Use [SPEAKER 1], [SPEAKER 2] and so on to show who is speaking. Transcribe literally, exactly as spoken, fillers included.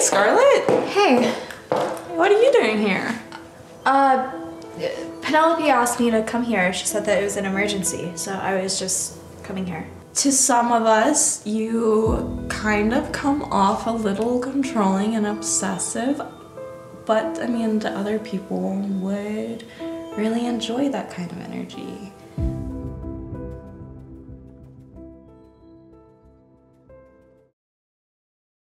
[SPEAKER 1] Scarlett.
[SPEAKER 2] Hey.
[SPEAKER 1] What are you doing here?
[SPEAKER 2] Uh, Penelope asked me to come here. She said that it was an emergency, so I was just coming here.
[SPEAKER 1] To some of us, you kind of come off a little controlling and obsessive, but I mean, to other people would really enjoy that kind of energy.